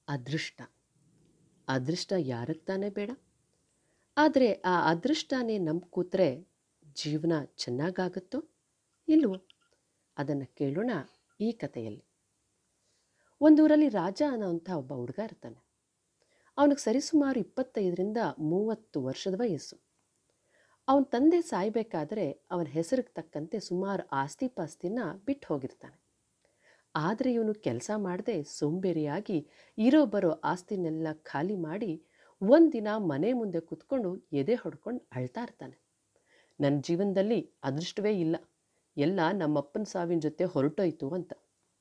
ಅದೃಷ್ಟ. ಅದೃಷ್ಟ ಯಾರಿಗೆ ತಾನೇ ಬೇಡ? ಆದರೆ ಆ ಅದೃಷ್ಟನೇ ನಂಬಿ ಕೂತ್ರೆ ಜೀವನ ಚೆನ್ನಾಗಾಗುತ್ತೋ ಇಲ್ವೋ? ಅದನ್ನು ಕೇಳೋಣ ಈ ಕಥೆಯಲ್ಲಿ. ಒಂದೂರಲ್ಲಿ ರಾಜ ಅನ್ನೋಂಥ ಒಬ್ಬ ಹುಡುಗ ಇರ್ತಾನೆ. ಅವನಿಗೆ ಸರಿಸುಮಾರು 25ರಿಂದ 30 ವರ್ಷದ ವಯಸ್ಸು. ಅವನ ತಂದೆ ಸಾಯಬೇಕಾದ್ರೆ ಅವನ ಹೆಸರಿಗೆ ತಕ್ಕಂತೆ ಸುಮಾರು ಆಸ್ತಿ ಪಾಸ್ತಿನ ಬಿಟ್ಟು ಹೋಗಿರ್ತಾನೆ. ಆದರೆ ಇವನು ಕೆಲಸ ಮಾಡದೆ ಸೋಂಬೇರಿಯಾಗಿ ಇರೋ ಬರೋ ಆಸ್ತಿನೆಲ್ಲ ಖಾಲಿ ಮಾಡಿ ಒಂದಿನ ಮನೆ ಮುಂದೆ ಕೂತ್ಕೊಂಡು ಎದೆ ಹೊಡ್ಕೊಂಡು ಅಳ್ತಾ ಇರ್ತಾನೆ. ನನ್ನ ಜೀವನದಲ್ಲಿ ಅದೃಷ್ಟವೇ ಇಲ್ಲ, ಎಲ್ಲ ನಮ್ಮಪ್ಪನ ಸಾವಿನ ಜೊತೆ ಹೊರಟೋಯ್ತು ಅಂತ.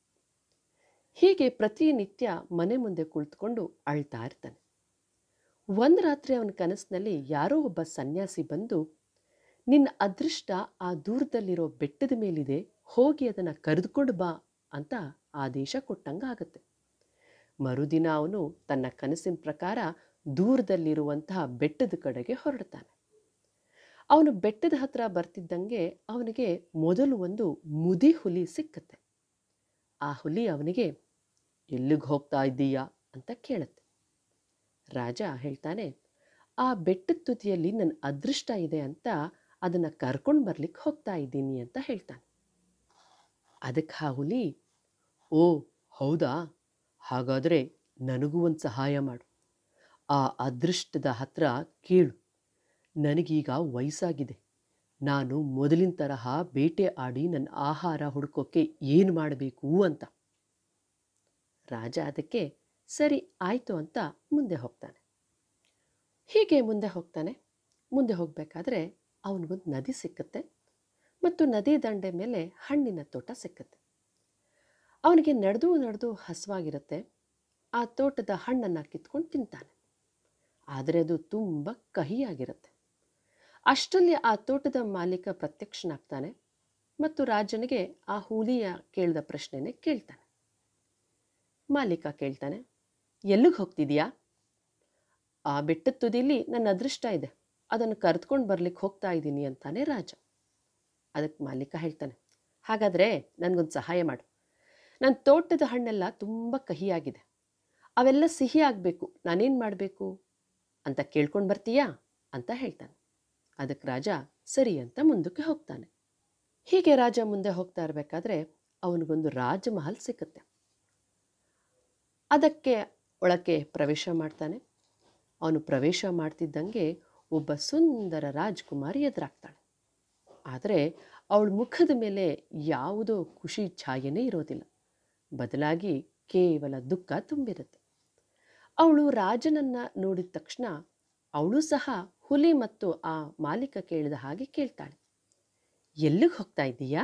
ಹೀಗೆ ಪ್ರತಿನಿತ್ಯ ಮನೆ ಮುಂದೆ ಕುಳಿತುಕೊಂಡು ಅಳ್ತಾ ಇರ್ತಾನೆ. ಒಂದು ರಾತ್ರಿ ಅವನ ಕನಸಿನಲ್ಲಿ ಯಾರೋ ಒಬ್ಬ ಸನ್ಯಾಸಿ ಬಂದು, ನಿನ್ನ ಅದೃಷ್ಟ ಆ ದೂರದಲ್ಲಿರೋ ಬೆಟ್ಟದ ಮೇಲಿದೆ, ಹೋಗಿ ಅದನ್ನು ಕರೆದುಕೊಂಡು ಬಾ ಅಂತ ಆದೇಶ ಕೊಟ್ಟಂಗಾಗತ್ತೆ. ಮರುದಿನ ಅವನು ತನ್ನ ಕನಸಿನ ಪ್ರಕಾರ ದೂರದಲ್ಲಿರುವಂತಹ ಬೆಟ್ಟದ ಕಡೆಗೆ ಹೊರಡ್ತಾನೆ. ಅವನು ಬೆಟ್ಟದ ಹತ್ರ ಬರ್ತಿದ್ದಂಗೆ ಅವನಿಗೆ ಮೊದಲು ಒಂದು ಮುದಿ ಹುಲಿ ಸಿಕ್ಕತ್ತೆ. ಆ ಹುಲಿ ಅವನಿಗೆ, ಎಲ್ಲಿಗೆ ಹೋಗ್ತಾ ಇದ್ದೀಯಾ ಅಂತ ಕೇಳುತ್ತೆ. ರಾಜ ಹೇಳ್ತಾನೆ, ಆ ಬೆಟ್ಟದ ತುದಿಯಲ್ಲಿ ನನ್ನ ಅದೃಷ್ಟ ಇದೆ ಅಂತ ಅದನ್ನು ಕರ್ಕೊಂಡು ಬರ್ಲಿಕ್ಕೆ ಹೋಗ್ತಾ ಇದ್ದೀನಿ ಅಂತ ಹೇಳ್ತಾನೆ. ಅದಕ್ಕೆ ಆ ಹುಲಿ, ಓ ಹೌದಾ, ಹಾಗಾದರೆ ನನಗೂ ಒಂದು ಸಹಾಯ ಮಾಡು. ಆ ಅದೃಷ್ಟದ ಹತ್ರ ಕೇಳು, ನನಗೀಗ ವಯಸ್ಸಾಗಿದೆ, ನಾನು ಮೊದಲಿನ ತರಹ ಬೇಟೆ ಆಡಿ ನನ್ನ ಆಹಾರ ಹುಡುಕೋಕ್ಕೆ ಏನು ಮಾಡಬೇಕು ಅಂತ. ರಾಜ ಅದಕ್ಕೆ ಸರಿ ಆಯಿತು ಅಂತ ಮುಂದೆ ಹೋಗ್ತಾನೆ. ಹೀಗೆ ಮುಂದೆ ಹೋಗ್ತಾನೆ. ಮುಂದೆ ಹೋಗಬೇಕಾದ್ರೆ ಅವನಿಗೊಂದು ನದಿ ಸಿಕ್ಕತ್ತೆ ಮತ್ತು ನದಿ ದಂಡೆ ಮೇಲೆ ಹಣ್ಣಿನ ತೋಟ ಸಿಕ್ಕತ್ತೆ. ಅವನಿಗೆ ನಡೆದು ನಡೆದು ಹಸುವಾಗಿರುತ್ತೆ. ಆ ತೋಟದ ಹಣ್ಣನ್ನು ಕಿತ್ಕೊಂಡು ತಿಂತಾನೆ. ಆದರೆ ಅದು ತುಂಬ ಕಹಿಯಾಗಿರುತ್ತೆ. ಅಷ್ಟರಲ್ಲಿ ಆ ತೋಟದ ಮಾಲೀಕ ಪ್ರತ್ಯಕ್ಷನಾಗ್ತಾನೆ ಮತ್ತು ರಾಜನಿಗೆ ಆ ಹುಲಿಯ ಕೇಳಿದ ಪ್ರಶ್ನೆನೇ ಕೇಳ್ತಾನೆ. ಮಾಲೀಕ ಕೇಳ್ತಾನೆ, ಎಲ್ಲಿಗೆ ಹೋಗ್ತಿದೀಯಾ? ಆ ಬೆಟ್ಟದ ತುದಿಲಿ ನನ್ನ ಅದೃಷ್ಟ ಇದೆ, ಅದನ್ನು ಕರೆದುಕೊಂಡು ಬರ್ಲಿಕ್ಕೆ ಹೋಗ್ತಾ ಇದ್ದೀನಿ ಅಂತಾನೆ ರಾಜ. ಅದಕ್ಕೆ ಮಾಲೀಕ ಹೇಳ್ತಾನೆ, ಹಾಗಾದರೆ ನನಗೊಂದು ಸಹಾಯ ಮಾಡು. ನನ್ನ ತೋಟದ ಹಣ್ಣೆಲ್ಲ ತುಂಬ ಕಹಿಯಾಗಿದೆ, ಅವೆಲ್ಲ ಸಿಹಿ ಆಗಬೇಕು, ನಾನೇನು ಮಾಡಬೇಕು ಅಂತ ಕೇಳ್ಕೊಂಡು ಬರ್ತೀಯಾ ಅಂತ ಹೇಳ್ತಾನೆ. ಅದಕ್ಕೆ ರಾಜ ಸರಿ ಅಂತ ಮುಂದಕ್ಕೆ ಹೋಗ್ತಾನೆ. ಹೀಗೆ ರಾಜ ಮುಂದೆ ಹೋಗ್ತಾ ಇರಬೇಕಾದ್ರೆ ಅವನಿಗೊಂದು ರಾಜಮಹಲ್ ಸಿಕ್ಕತ್ತೆ. ಅದಕ್ಕೆ ಒಳಕ್ಕೆ ಪ್ರವೇಶ ಮಾಡ್ತಾನೆ. ಅವನು ಪ್ರವೇಶ ಮಾಡ್ತಿದ್ದಂಗೆ ಒಬ್ಬ ಸುಂದರ ರಾಜ್ಕುಮಾರಿ ಎದುರಾಗ್ತಾಳೆ. ಆದರೆ ಅವಳ ಮುಖದ ಮೇಲೆ ಯಾವುದೋ ಖುಷಿ ಛಾಯೆನೇ ಇರೋದಿಲ್ಲ, ಬದಲಾಗಿ ಕೇವಲ ದುಃಖ ತುಂಬಿರುತ್ತೆ. ಅವಳು ರಾಜನನ್ನು ನೋಡಿದ ತಕ್ಷಣ ಅವಳು ಸಹ ಹುಲಿ ಮತ್ತು ಆ ಮಾಲೀಕ ಕೇಳಿದ ಹಾಗೆ ಕೇಳ್ತಾಳೆ, ಎಲ್ಲಿಗೆ ಹೋಗ್ತಾ ಇದ್ದೀಯಾ?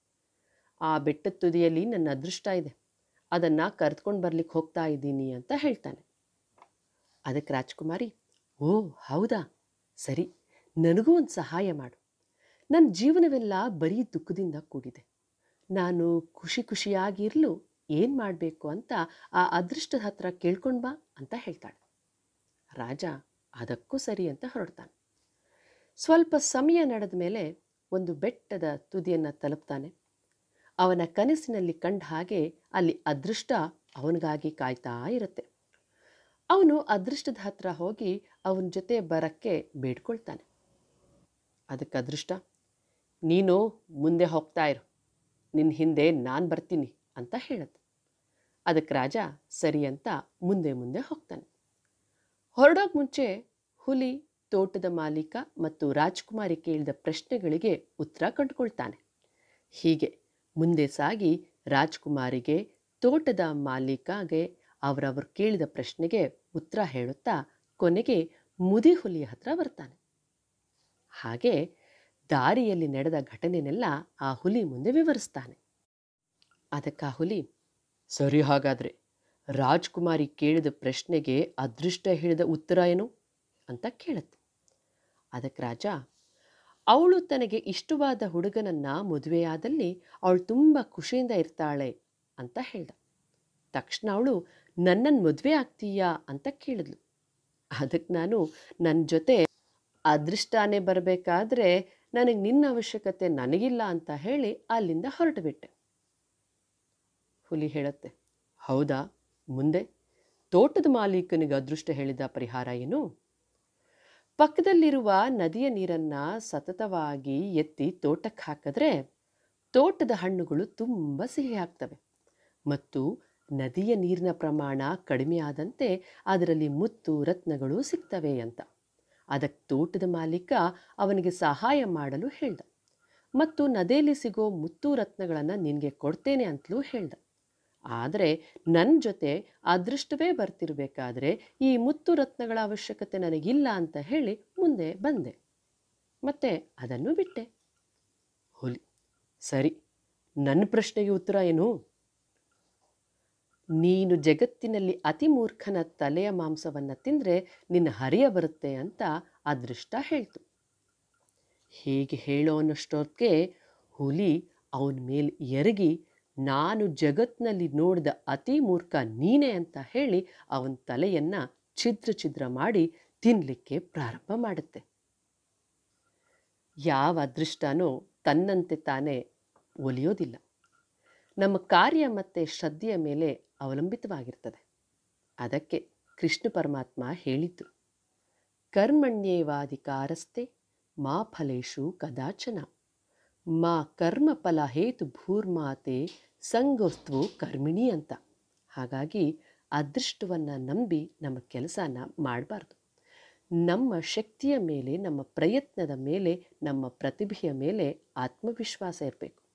ಆ ಬೆಟ್ಟದ ತುದಿಯಲ್ಲಿ ನನ್ನ ಅದೃಷ್ಟ ಇದೆ, ಅದನ್ನು ಕರೆದುಕೊಂಡು ಬರ್ಲಿಕ್ಕೆ ಹೋಗ್ತಾ ಇದ್ದೀನಿ ಅಂತ ಹೇಳ್ತಾನೆ. ಅದಕ್ಕೆ ರಾಜ್ಕುಮಾರಿ, ಓ ಹೌದಾ, ಸರಿ, ನನಗೂ ಒಂದು ಸಹಾಯ ಮಾಡು. ನನ್ನ ಜೀವನವೆಲ್ಲ ಬರೀ ದುಃಖದಿಂದ ಕೂಡಿದೆ, ನಾನು ಖುಷಿ ಖುಷಿಯಾಗಿರಲು ಏನು ಮಾಡಬೇಕು ಅಂತ ಆ ಅದೃಷ್ಟದ ಹತ್ರ ಕೇಳ್ಕೊಂಡು ಬಾ ಅಂತ ಹೇಳ್ತಾಳೆ. ರಾಜ ಅದಕ್ಕೂ ಸರಿ ಅಂತ ಹೊರಡ್ತಾನೆ. ಸ್ವಲ್ಪ ಸಮಯ ನಡೆದ ಮೇಲೆ ಒಂದು ಬೆಟ್ಟದ ತುದಿಯನ್ನು ತಲುಪ್ತಾನೆ. ಅವನ ಕನಸಿನಲ್ಲಿ ಕಂಡ ಹಾಗೆ ಅಲ್ಲಿ ಅದೃಷ್ಟ ಅವನಿಗಾಗಿ ಕಾಯ್ತಾ ಇರುತ್ತೆ. ಅವನು ಅದೃಷ್ಟದ ಹತ್ರ ಹೋಗಿ ಅವನ ಜೊತೆ ಬರಕ್ಕೆ ಬೇಡ್ಕೊಳ್ತಾನೆ. ಅದಕ್ಕೆ ಅದೃಷ್ಟ, ನೀನು ಮುಂದೆ ಹೋಗ್ತಾ ಇರು, ನಿನ್ನ ಹಿಂದೆ ನಾನು ಬರ್ತೀನಿ ಅಂತ ಹೇಳುತ್ತೆ. ಅದಕ್ಕೆ ರಾಜ ಸರಿ ಅಂತ ಮುಂದೆ ಮುಂದೆ ಹೋಗ್ತಾನೆ. ಹೊರಡೋಕೆ ಮುಂಚೆ ಹುಲಿ, ತೋಟದ ಮಾಲೀಕ ಮತ್ತು ರಾಜ್ಕುಮಾರಿ ಕೇಳಿದ ಪ್ರಶ್ನೆಗಳಿಗೆ ಉತ್ತರ ಕಂಡುಕೊಳ್ತಾನೆ. ಹೀಗೆ ಮುಂದೆ ಸಾಗಿ ರಾಜ್ಕುಮಾರಿಗೆ, ತೋಟದ ಮಾಲೀಕಗೆ ಅವರವರು ಕೇಳಿದ ಪ್ರಶ್ನೆಗೆ ಉತ್ತರ ಹೇಳುತ್ತಾ ಕೊನೆಗೆ ಮುದಿ ಹುಲಿಯ ಹತ್ರ ಬರ್ತಾನೆ. ಹಾಗೆ ದಾರಿಯಲ್ಲಿ ನಡೆದ ಘಟನೆನೆಲ್ಲ ಆ ಹುಲಿ ಮುಂದೆ ವಿವರಿಸ್ತಾನೆ. ಅದಕ್ಕೆ ಆ ಹುಲಿ, ಸರಿ, ಹಾಗಾದರೆ ರಾಜ್ಕುಮಾರಿ ಕೇಳಿದ ಪ್ರಶ್ನೆಗೆ ಅದೃಷ್ಟ ಹೇಳಿದ ಉತ್ತರ ಏನು ಅಂತ ಕೇಳುತ್ತೆ. ಅದಕ್ಕೆ ರಾಜ, ಅವಳು ತನಗೆ ಇಷ್ಟವಾದ ಹುಡುಗನನ್ನು ಮದುವೆಯಾದಲ್ಲಿ ಅವಳು ತುಂಬ ಖುಷಿಯಿಂದ ಇರ್ತಾಳೆ ಅಂತ ಹೇಳ್ದ. ತಕ್ಷಣ ಅವಳು ನನ್ನನ್ನು ಮದುವೆ ಆಗ್ತೀಯಾ ಅಂತ ಕೇಳಿದ್ಲು. ಅದಕ್ಕೆ ನಾನು, ನನ್ನ ಜೊತೆ ಅದೃಷ್ಟನೇ ಬರಬೇಕಾದ್ರೆ ನನಗೆ ನಿನ್ನ ಅವಶ್ಯಕತೆ ನನಗಿಲ್ಲ ಅಂತ ಹೇಳಿ ಅಲ್ಲಿಂದ ಹೊರಟುಬಿಟ್ಟೆ. ಹುಲಿ ಹೇಳುತ್ತೆ, ಹೌದಾ, ಮುಂದೆ ತೋಟದ ಮಾಲೀಕನಿಗೆ ಅದೃಷ್ಟ ಹೇಳಿದ ಪರಿಹಾರ ಏನು? ಪಕ್ಕದಲ್ಲಿರುವ ನದಿಯ ನೀರನ್ನು ಸತತವಾಗಿ ಎತ್ತಿ ತೋಟಕ್ಕೆ ಹಾಕಿದ್ರೆ ತೋಟದ ಹಣ್ಣುಗಳು ತುಂಬ ಸಿಹಿ ಆಗ್ತವೆ ಮತ್ತು ನದಿಯ ನೀರಿನ ಪ್ರಮಾಣ ಕಡಿಮೆ ಆದಂತೆ ಅದರಲ್ಲಿ ಮುತ್ತು ರತ್ನಗಳು ಸಿಗ್ತವೆ ಅಂತ. ಅದಕ್ಕೆ ತೋಟದ ಮಾಲೀಕ ಅವನಿಗೆ ಸಹಾಯ ಮಾಡಲು ಹೇಳ್ದ ಮತ್ತು ನದಿಯಲ್ಲಿ ಸಿಗೋ ಮುತ್ತು ರತ್ನಗಳನ್ನು ನಿನಗೆ ಕೊಡ್ತೇನೆ ಅಂತಲೂ ಹೇಳ್ದ. ಆದರೆ ನನ್ನ ಜೊತೆ ಅದೃಷ್ಟವೇ ಬರ್ತಿರ್ಬೇಕಾದ್ರೆ ಈ ಮುತ್ತು ರತ್ನಗಳ ಅವಶ್ಯಕತೆ ನನಗಿಲ್ಲ ಅಂತ ಹೇಳಿ ಮುಂದೆ ಬಂದೆ ಮತ್ತೆ ಅದನ್ನು ಬಿಟ್ಟೆ. ಹುಲಿ: ಸರಿ, ನನ್ನ ಪ್ರಶ್ನೆಗೆ ಉತ್ತರ ಏನು? ನೀನು ಜಗತ್ತಿನಲ್ಲಿ ಅತಿ ಮೂರ್ಖನ ತಲೆಯ ಮಾಂಸವನ್ನು ತಿಂದರೆ ನಿನ್ನ ಹರಿಯ ಬರುತ್ತೆ ಅಂತ ಅದೃಷ್ಟ ಹೇಳ್ತು. ಹೀಗೆ ಹೇಳೋನಷ್ಟೊತ್ತಿಗೆ ಹುಲಿ ಅವನ ಮೇಲೆ ಎರಗಿ, ನಾನು ಜಗತ್ತಿನಲ್ಲಿ ನೋಡಿದ ಅತಿ ಮೂರ್ಖ ನೀನೇ ಅಂತ ಹೇಳಿ ಅವನ ತಲೆಯನ್ನು ಛಿದ್ರ ಛಿದ್ರ ಮಾಡಿ ತಿನ್ನಲಿಕ್ಕೆ ಪ್ರಾರಂಭ ಮಾಡುತ್ತೆ. ಯಾವ ಅದೃಷ್ಟನೂ ತನ್ನಂತೆ ತಾನೇ ಒಲಿಯೋದಿಲ್ಲ. ನಮ್ಮ ಕಾರ್ಯ ಮತ್ತು ಶ್ರದ್ಧೆಯ ಮೇಲೆ ಅವಲಂಬಿತವಾಗಿರ್ತದೆ. ಅದಕ್ಕೆ ಕೃಷ್ಣ ಪರಮಾತ್ಮ ಹೇಳಿದ್ದು, ಕರ್ಮಣ್ಯೇವಾಧಿಕಾರಸ್ತೆ ಮಾ ಫಲೇಶು ಕದಾಚನ ಮಾ ಕರ್ಮಫಲ ಹೇತು ಭೂರ್ಮಾತೆ ಸಂಗೋಸ್ತ್ವು ಕರ್ಮಿಣಿ ಅಂತ. ಹಾಗಾಗಿ ಅದೃಷ್ಟವನ್ನು ನಂಬಿ ನಮ್ಮ ಕೆಲಸನ ಮಾಡಬಾರ್ದು. ನಮ್ಮ ಶಕ್ತಿಯ ಮೇಲೆ, ನಮ್ಮ ಪ್ರಯತ್ನದ ಮೇಲೆ, ನಮ್ಮ ಪ್ರತಿಭೆಯ ಮೇಲೆ ಆತ್ಮವಿಶ್ವಾಸ ಇರಬೇಕು.